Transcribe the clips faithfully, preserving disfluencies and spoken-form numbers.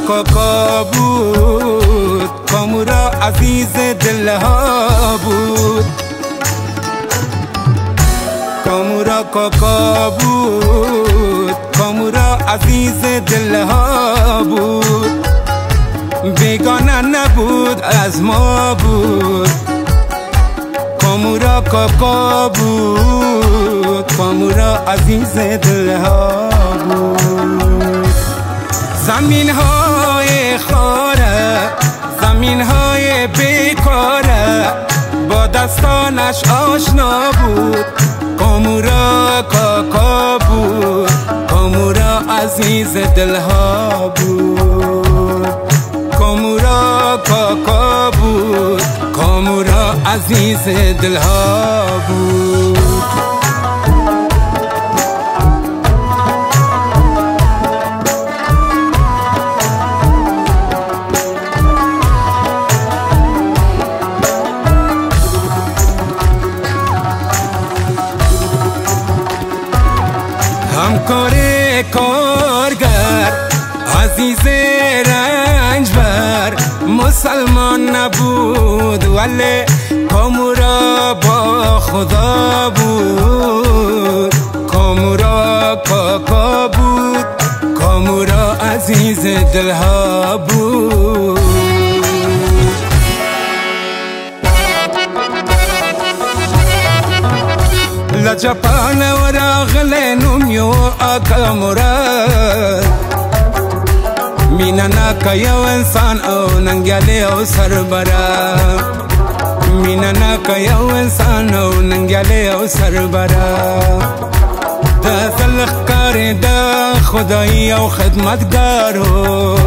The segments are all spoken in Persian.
کاکا بود، کامورا عزیز دلها بود. کامورا کاکا بود، کامورا عزیز دلها بود. بیگانه نبود از ما بود. کامورا کاکا بود، کامورا عزیز دلها بود. زمین های خاره، زمین های بیکاره، با دستانش آشنا بود. کامورا کاکا بود، کامورا عزیز دلها بود. کامورا کاکا بود، کامورا عزیز دلها بود. همکار کارگر، عزیز رنجبر، مسلمان نبود ولی کامورا با خدا بود. کامورا کاکا بود، کامورا عزیز دلها بود. لجپان وراغل نومیو کامورا، مینا ناکا یو انسان او ننگیالی او سربرا. مینا ناکا یو انسان او ننگیالی او سربرا. دا سلخ کاری دا خدایی او خدمتگارو،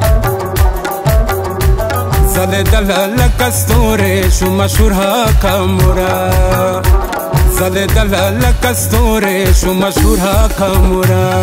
زل دل لکستوری شو مشهور ها کامورا. زل دل لکستوری شو مشهور ها کامورا.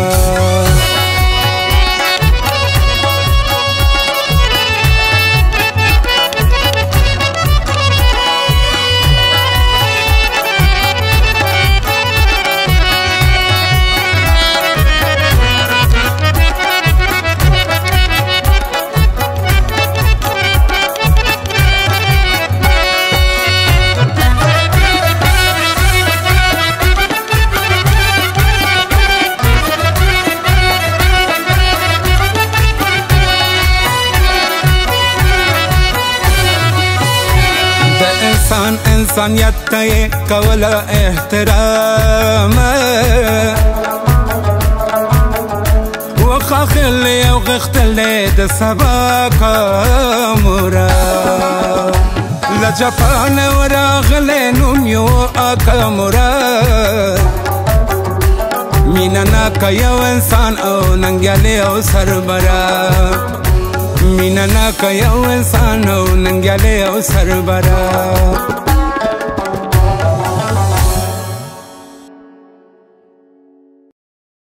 انسان انسانیت ته کولا احترام، وخاخلی او غختلی د سبا کامورا. لجپان وراغلی نومیو کامورا، مینا ناکا یو انسان او ننگیالی او سربرا. مینا ناکا یو انسان او ننگیالی او سربرا.